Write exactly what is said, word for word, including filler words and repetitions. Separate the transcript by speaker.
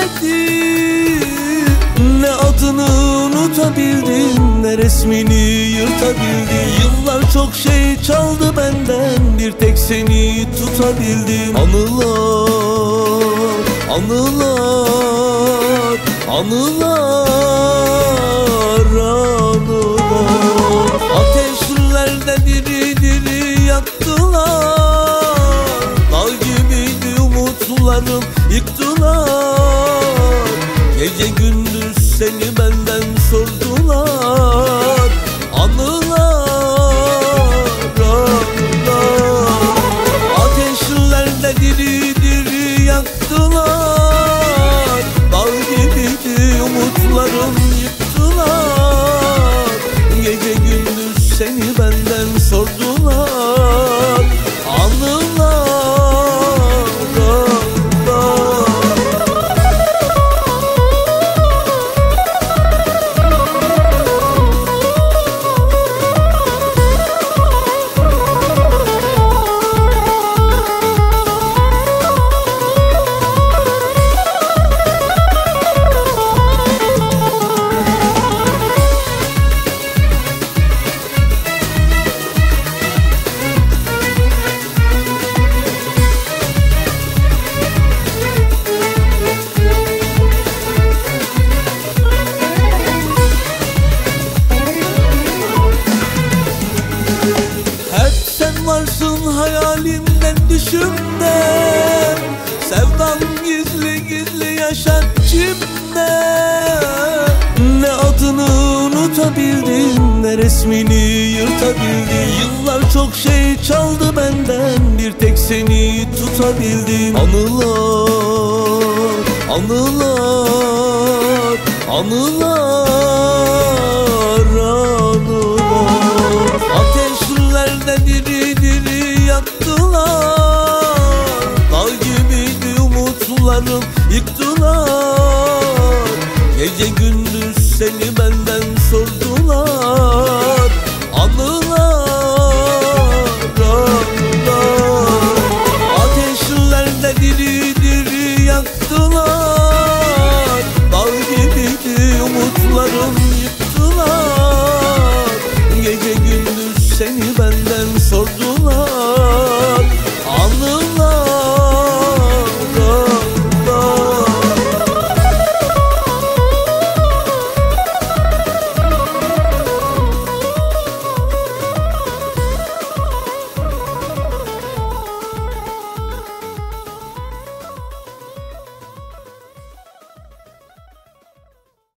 Speaker 1: gelmedi. Ne adını unutabildim, ne resmini yırtabildim. Yıllar çok şey çaldı benden, bir tek seni tutabildim. Anılar, anılar, anılar, anılar. Ateşlerde diri diri yaktılar. Dağ gibiydi umutlarım, yıktılar. Gece gündüz seni benden sordular. Anılar, anılar. Ateşlerde diri diri yaktılar. Dağ gibiydi umutlarım, yıktılar. Gece gündüz seni benden sordular. Anılar, varsın hayalimden, düşümden. Sevdam gizli gizli yaşar içimde. Ne adını unutabildim, ne resmini yırtabildim. Yıllar çok şey çaldı benden, bir tek seni tutabildim. Anılar, anılar, anılar, anılar. Ateşlerde diri diri yaktılar. Dağ gibiydi umutlarım, yıktılar. Gece gündüz seni benden sordular. Anılar, anılar. Ateşlerde diri diri yaktılar. Dağ gibiydi umutlarım, yıktılar. Gece gündüz seni benden sordular.